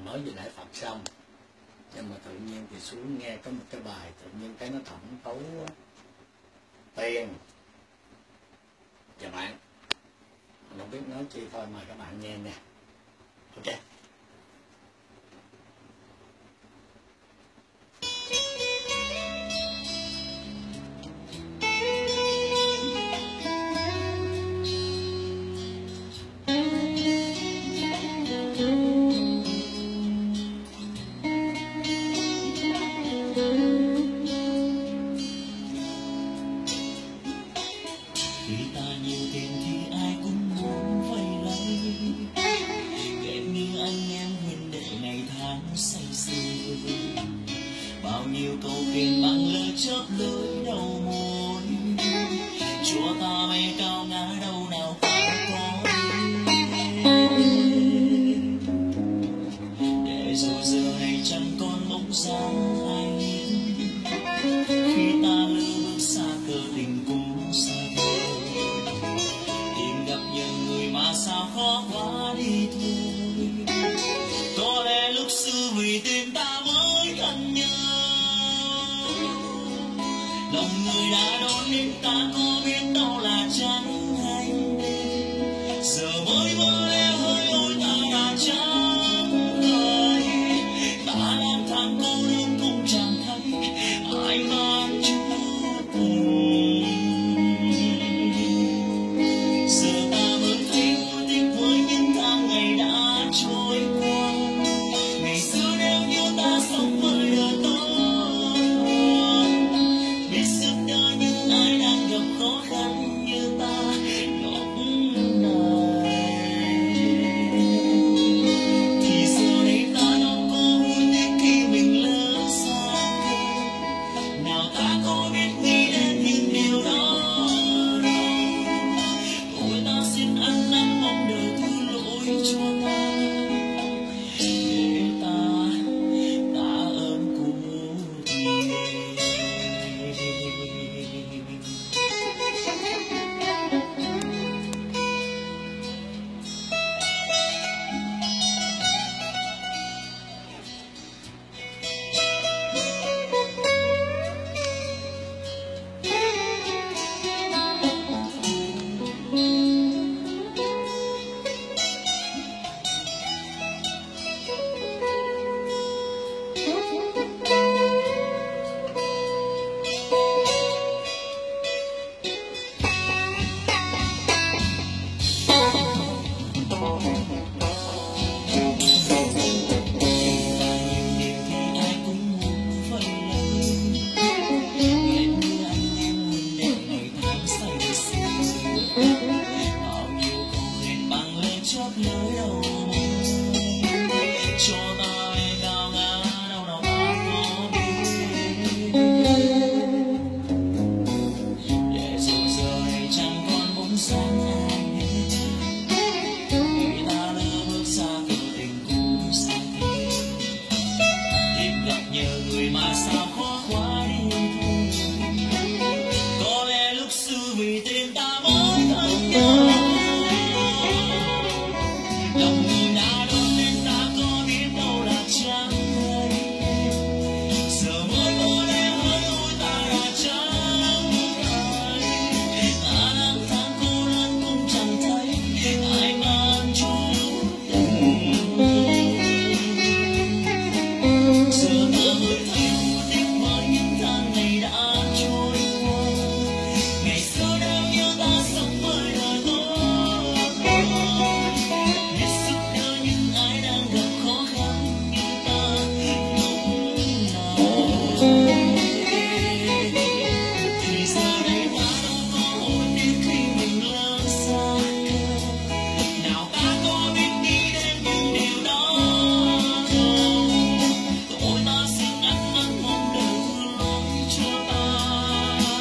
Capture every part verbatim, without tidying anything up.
nói về Đại Phật xong, nhưng mà tự nhiên thì xuống nghe có một cái bài tự nhiên cái nó thẩm thấu tiền và bạn, không biết nói chi thôi, mời các bạn nghe nè. Ok. Bao nhiêu câu tiền bằng lời chót lưỡi đầu môi, chúa ta bay cao ngã đâu nào phải có để dù giờ này chẳng còn bóng dáng ai, khi ta lỡ bước xa cờ tình cũng xa vời, tìm gặp nhờ người mà sao khó quá đi thôi. Có lẽ lúc xưa vì tim ta mới thân nhớ, lòng người đã đón đến ta có biết đâu là chẳng hay đêm, giờ mới vỡ lẽ hơi ôi ta đã chẳng lời, ta lang thang cô đơn cũng chẳng thấy ai mang chút tình. Giờ ta mới thấy vui thích với những tháng ngày đã trôi qua, ngày xưa nếu như ta sống với đời tốt, biết giúp đỡ những ai đang gặp khó khăn như ta lúc này. Thì giờ đây ta đâu có vui thích khi mình lỡ xa cơ, nào ta có biết nghĩ đến những điều đó đâu. Ôi ta xin ăn năn mong đời thứ lỗi cho ta, để ta tạ ơn cuộc đời.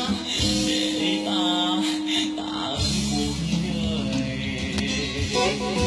Thank you.